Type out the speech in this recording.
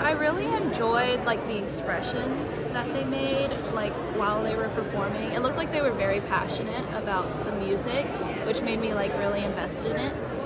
I really enjoyed like the expressions that they made like while they were performing. It looked like they were very passionate about the music, which made me like really invested in it.